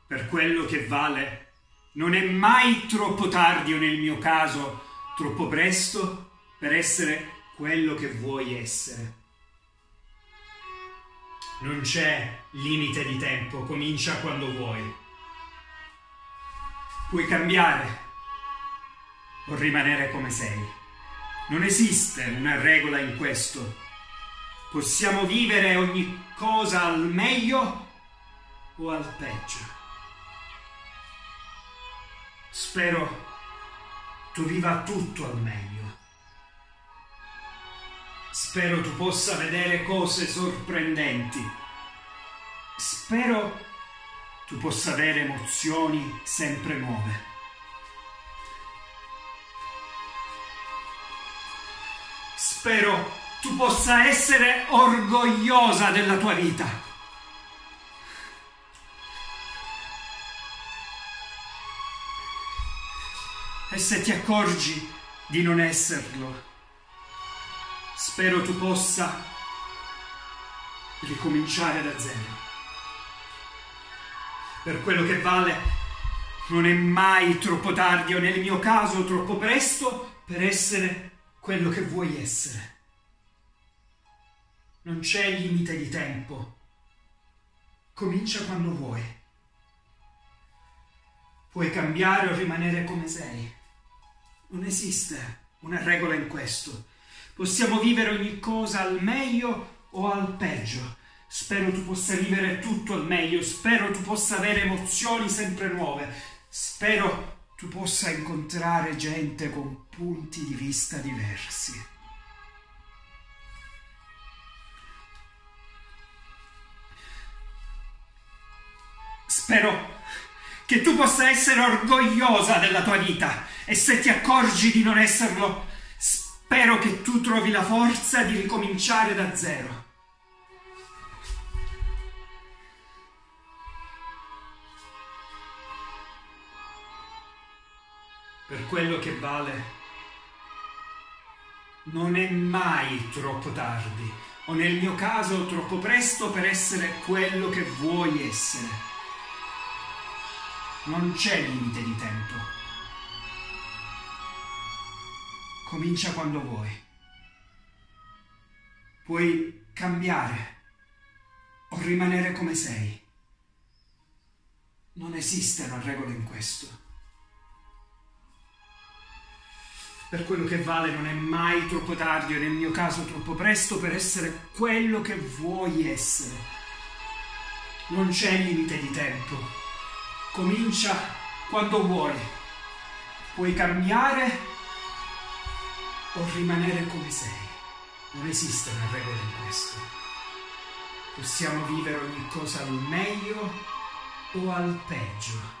per quello che vale, non è mai troppo tardi o nel mio caso troppo presto per essere quello che vuoi essere. Non c'è limite di tempo, comincia quando vuoi. Puoi cambiare o rimanere come sei. Non esiste una regola in questo. Possiamo vivere ogni cosa al meglio o al peggio. Spero tu viva tutto al meglio. Spero tu possa vedere cose sorprendenti. Spero tu possa avere emozioni sempre nuove. Spero tu possa essere orgogliosa della tua vita. E se ti accorgi di non esserlo, spero tu possa ricominciare da zero. Per quello che vale, non è mai troppo tardi o nel mio caso troppo presto per essere quello che vuoi essere. Non c'è limite di tempo. Comincia quando vuoi. Puoi cambiare o rimanere come sei. Non esiste una regola in questo. Possiamo vivere ogni cosa al meglio o al peggio. Spero tu possa vivere tutto al meglio. Spero tu possa avere emozioni sempre nuove. Spero tu possa incontrare gente con punti di vista diversi. Spero che tu possa essere orgogliosa della tua vita e se ti accorgi di non esserlo, spero che tu trovi la forza di ricominciare da zero. Per quello che vale, non è mai troppo tardi, o nel mio caso troppo presto per essere quello che vuoi essere. Non c'è limite di tempo. Comincia quando vuoi. Puoi cambiare o rimanere come sei. Non esiste una regola in questo. Per quello che vale, non è mai troppo tardi o nel mio caso troppo presto per essere quello che vuoi essere. Non c'è limite di tempo. Comincia quando vuoi. Puoi cambiare o rimanere come sei. Non esiste una regola in questo. Possiamo vivere ogni cosa al meglio o al peggio.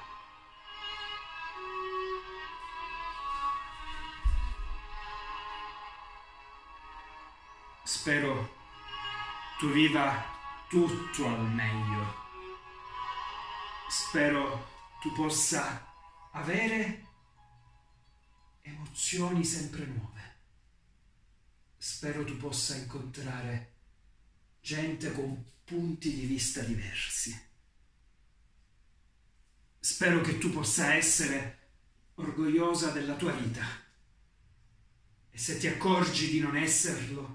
Spero tu viva tutto al meglio. Spero tu possa avere emozioni sempre nuove. Spero tu possa incontrare gente con punti di vista diversi. Spero che tu possa essere orgogliosa della tua vita. E se ti accorgi di non esserlo,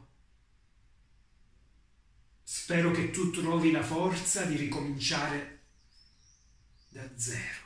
spero che tu trovi la forza di ricominciare da zero.